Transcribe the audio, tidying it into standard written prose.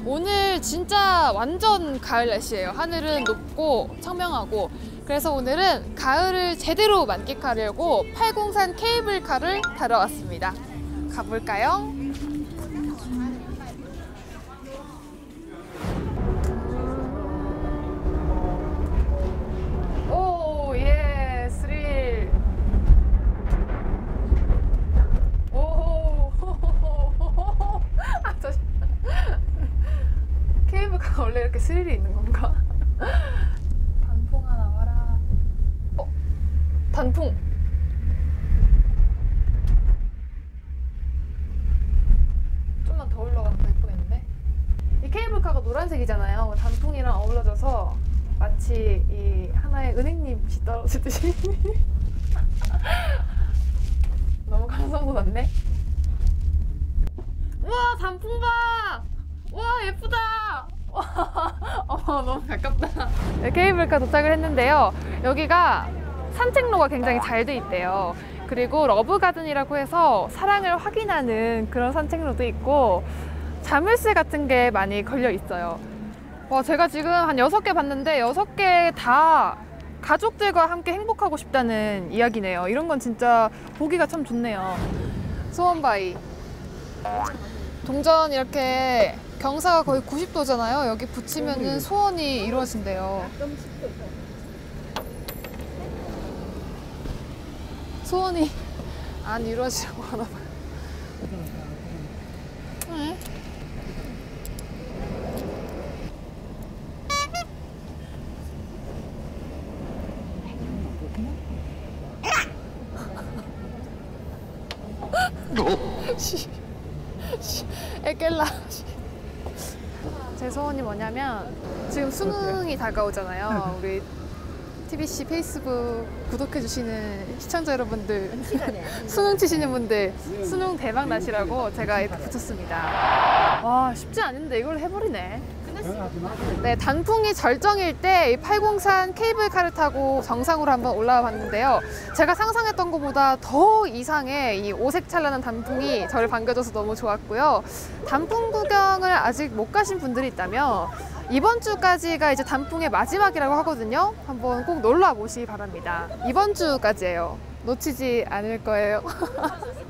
오늘 진짜 완전 가을 날씨예요. 하늘은 높고 청명하고. 그래서 오늘은 가을을 제대로 만끽하려고 팔공산 케이블카를 타러 왔습니다. 가볼까요? 오, 예, 스릴. 오, 아, 케이블카가 원래 이렇게 스릴이 있는 건가? 단풍 하나 와라. 단풍. 좀만 더 올라가면 더 예쁘겠는데? 이 케이블카가 노란색이잖아요. 단풍이랑 어우러져서 마치 이 하나의 은행잎이 떨어지듯이. 너무 감성 돋았네. 우와, 단풍 봐! 와, 예쁘다! 너무 가깝다. 네, 케이블카 도착을 했는데요. 여기가 산책로가 굉장히 잘 돼 있대요. 그리고 러브가든이라고 해서 사랑을 확인하는 그런 산책로도 있고 자물쇠 같은 게 많이 걸려 있어요. 와, 제가 지금 한 6개 봤는데 6개 다 가족들과 함께 행복하고 싶다는 이야기네요. 이런 건 진짜 보기가 참 좋네요. 소원바위. 동전 이렇게 경사가 거의 90도잖아요. 여기 붙이면은 소원이 이루어진대요. 소원이 안 이루어지려고 하나 봐요. 네. 에겔라. 제 소원이 뭐냐면 지금 수능이 다가오잖아요. 우리 TBC 페이스북 구독해주시는 시청자 여러분들, 수능 치시는 분들 수능 대박 나시라고 제가 이렇게 붙였습니다. 와, 쉽지 않은데 이걸 해버리네. 네, 단풍이 절정일 때 이 팔공산 케이블카를 타고 정상으로 한번 올라와 봤는데요. 제가 상상했던 것보다 더 이상의 이 오색찬란한 단풍이 저를 반겨줘서 너무 좋았고요. 단풍 구경을 아직 못 가신 분들이 있다면 이번 주까지가 이제 단풍의 마지막이라고 하거든요. 한번 꼭 놀러 보시기 바랍니다. 이번 주까지예요. 놓치지 않을 거예요.